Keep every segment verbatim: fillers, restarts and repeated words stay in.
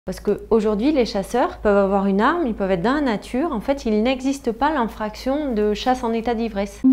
Parce qu'aujourd'hui, les chasseurs peuvent avoir une arme, ils peuvent être dans la nature. En fait, il n'existe pas l'infraction de chasse en état d'ivresse.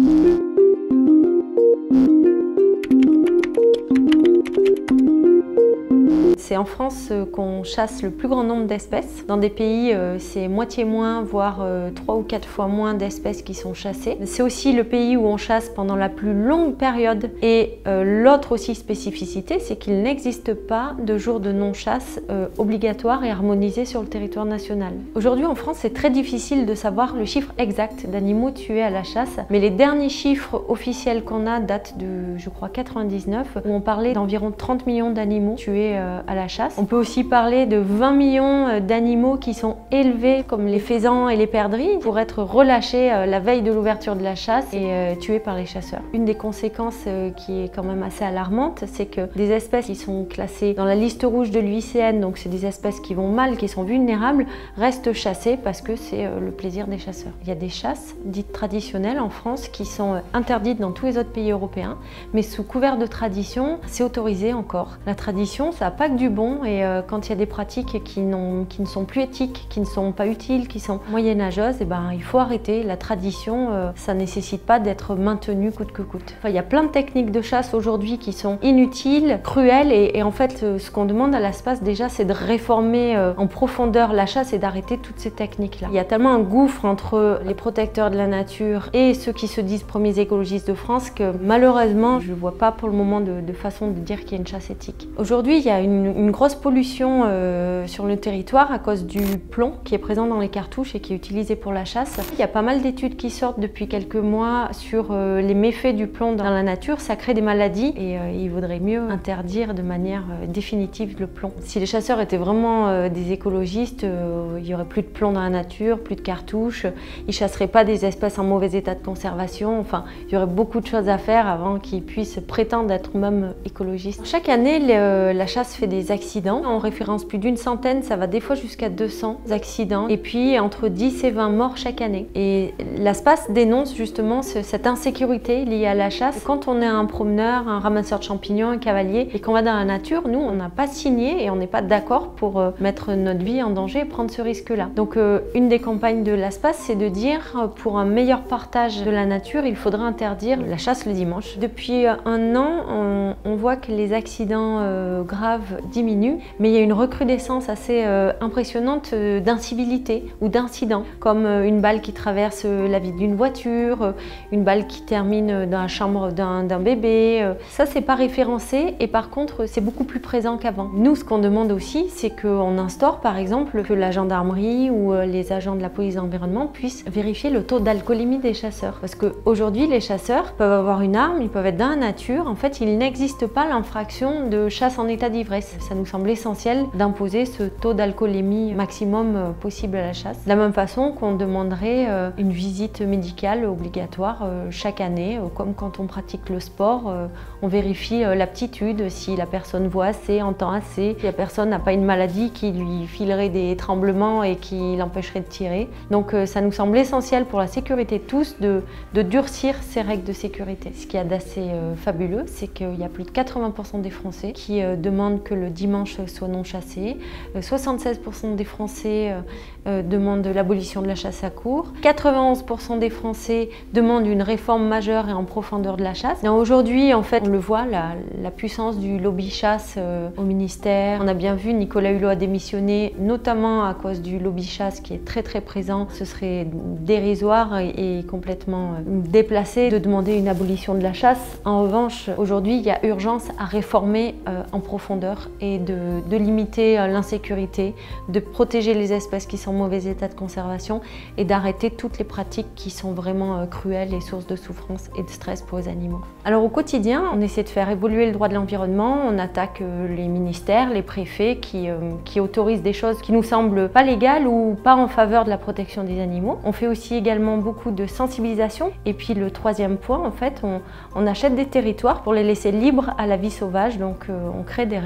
C'est en France qu'on chasse le plus grand nombre d'espèces. Dans des pays, c'est moitié moins, voire trois ou quatre fois moins d'espèces qui sont chassées. C'est aussi le pays où on chasse pendant la plus longue période. Et euh, l'autre aussi spécificité, c'est qu'il n'existe pas de jour de non-chasse euh, obligatoire et harmonisé sur le territoire national. Aujourd'hui en France, c'est très difficile de savoir le chiffre exact d'animaux tués à la chasse. Mais les derniers chiffres officiels qu'on a datent de, je crois, quatre-vingt-dix-neuf, où on parlait d'environ trente millions d'animaux tués euh, à la chasse. On peut aussi parler de vingt millions d'animaux qui sont élevés comme les faisans et les perdrix pour être relâchés la veille de l'ouverture de la chasse et tués par les chasseurs. Une des conséquences qui est quand même assez alarmante, c'est que des espèces qui sont classées dans la liste rouge de l'U I C N, donc c'est des espèces qui vont mal, qui sont vulnérables, restent chassées parce que c'est le plaisir des chasseurs. Il y a des chasses dites traditionnelles en France qui sont interdites dans tous les autres pays européens, mais sous couvert de tradition, c'est autorisé encore. La tradition, ça n'a pas que du bon, et euh, quand il y a des pratiques qui, qui ne sont plus éthiques, qui ne sont pas utiles, qui sont moyenâgeuses, et ben, il faut arrêter. La tradition, euh, ça ne nécessite pas d'être maintenue coûte que coûte. Enfin, il y a plein de techniques de chasse aujourd'hui qui sont inutiles, cruelles, et, et en fait, euh, ce qu'on demande à l'ASPAS déjà, c'est de réformer euh, en profondeur la chasse et d'arrêter toutes ces techniques-là. Il y a tellement un gouffre entre les protecteurs de la nature et ceux qui se disent premiers écologistes de France que malheureusement, je ne vois pas pour le moment de, de façon de dire qu'il y a une chasse éthique. Aujourd'hui, il y a une une grosse pollution euh, sur le territoire à cause du plomb qui est présent dans les cartouches et qui est utilisé pour la chasse. Il y a pas mal d'études qui sortent depuis quelques mois sur euh, les méfaits du plomb dans la nature. Ça crée des maladies et euh, il vaudrait mieux interdire de manière euh, définitive le plomb. Si les chasseurs étaient vraiment euh, des écologistes, euh, il n'y aurait plus de plomb dans la nature, plus de cartouches, ils ne chasseraient pas des espèces en mauvais état de conservation. Enfin, il y aurait beaucoup de choses à faire avant qu'ils puissent prétendre être même écologistes. Chaque année, le, la chasse fait des accidents. On référence plus d'une centaine, ça va des fois jusqu'à deux cents accidents. Et puis entre dix et vingt morts chaque année. Et l'ASPAS dénonce justement ce, cette insécurité liée à la chasse. Quand on est un promeneur, un ramasseur de champignons, un cavalier, et qu'on va dans la nature, nous, on n'a pas signé et on n'est pas d'accord pour euh, mettre notre vie en danger et prendre ce risque-là. Donc euh, une des campagnes de l'ASPAS, c'est de dire euh, pour un meilleur partage de la nature, il faudra interdire la chasse le dimanche. Depuis un an, on, on voit que les accidents euh, graves diminue, mais il y a une recrudescence assez euh, impressionnante euh, d'incivilité ou d'incidents, comme euh, une balle qui traverse euh, la vitre d'une voiture, euh, une balle qui termine dans la chambre d'un d'un bébé. Euh. Ça, c'est pas référencé et par contre, c'est beaucoup plus présent qu'avant. Nous, ce qu'on demande aussi, c'est qu'on instaure, par exemple, que la gendarmerie ou euh, les agents de la police d'environnement puissent vérifier le taux d'alcoolémie des chasseurs. Parce qu'aujourd'hui, les chasseurs peuvent avoir une arme, ils peuvent être dans la nature. En fait, il n'existe pas l'infraction de chasse en état d'ivresse. Ça nous semble essentiel d'imposer ce taux d'alcoolémie maximum possible à la chasse. De la même façon qu'on demanderait une visite médicale obligatoire chaque année, comme quand on pratique le sport, on vérifie l'aptitude, si la personne voit assez, entend assez, si la personne n'a pas une maladie qui lui filerait des tremblements et qui l'empêcherait de tirer. Donc ça nous semble essentiel pour la sécurité de tous de, de durcir ces règles de sécurité. Ce qu'il y a d'assez fabuleux, c'est qu'il y a plus de quatre-vingts pour cent des Français qui demandent que le dimanche soit non chassé. soixante-seize pour cent des Français euh, demandent l'abolition de la chasse à courre. quatre-vingt-onze pour cent des Français demandent une réforme majeure et en profondeur de la chasse. Aujourd'hui, en fait, on le voit, la, la puissance du lobby chasse euh, au ministère. On a bien vu, Nicolas Hulot a démissionné, notamment à cause du lobby chasse qui est très très présent. Ce serait dérisoire et, et complètement euh, déplacé de demander une abolition de la chasse. En revanche, aujourd'hui, il y a urgence à réformer euh, en profondeur et de, de limiter l'insécurité, de protéger les espèces qui sont en mauvais état de conservation et d'arrêter toutes les pratiques qui sont vraiment cruelles et sources de souffrance et de stress pour les animaux. Alors au quotidien, on essaie de faire évoluer le droit de l'environnement, on attaque les ministères, les préfets qui, euh, qui autorisent des choses qui nous semblent pas légales ou pas en faveur de la protection des animaux. On fait aussi également beaucoup de sensibilisation et puis le troisième point, en fait, on, on achète des territoires pour les laisser libres à la vie sauvage, donc euh, on crée des réserves de vie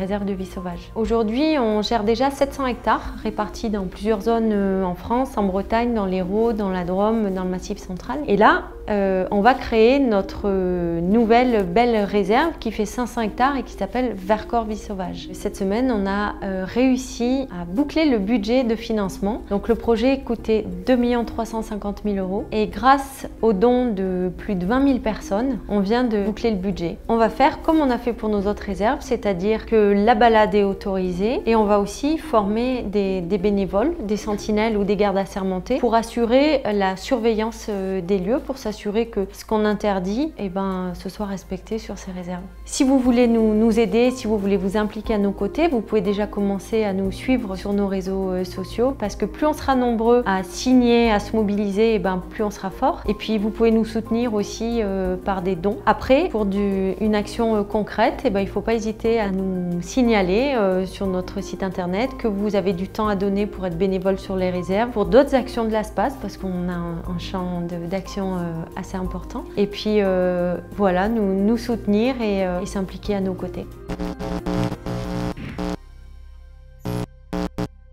vie sauvage. Aujourd'hui, on gère déjà sept cents hectares répartis dans plusieurs zones en France, en Bretagne, dans l'Hérault, dans la Drôme, dans le Massif central. Et là, euh, on va créer notre nouvelle belle réserve qui fait cinq cents hectares et qui s'appelle Vercors Vie Sauvage. Cette semaine, on a euh, réussi à boucler le budget de financement. Donc le projet coûtait deux millions trois cent cinquante mille euros et grâce aux dons de plus de vingt mille personnes, on vient de boucler le budget. On va faire comme on a fait pour nos autres réserves, c'est-à-dire que la balade est autorisée et on va aussi former des, des bénévoles, des sentinelles ou des gardes assermentés pour assurer la surveillance des lieux, pour s'assurer que ce qu'on interdit, eh ben, ce soit respecté sur ces réserves. Si vous voulez nous, nous aider, si vous voulez vous impliquer à nos côtés, vous pouvez déjà commencer à nous suivre sur nos réseaux sociaux parce que plus on sera nombreux à signer, à se mobiliser, eh ben, plus on sera fort. Et puis vous pouvez nous soutenir aussi euh, par des dons. Après, pour du, une action euh, concrète, eh ben, il ne faut pas hésiter à nous signaler euh, sur notre site internet que vous avez du temps à donner pour être bénévole sur les réserves, pour d'autres actions de l'ASPAS parce qu'on a un, un champ d'action euh, assez important. Et puis euh, voilà, nous, nous soutenir et, euh, et s'impliquer à nos côtés.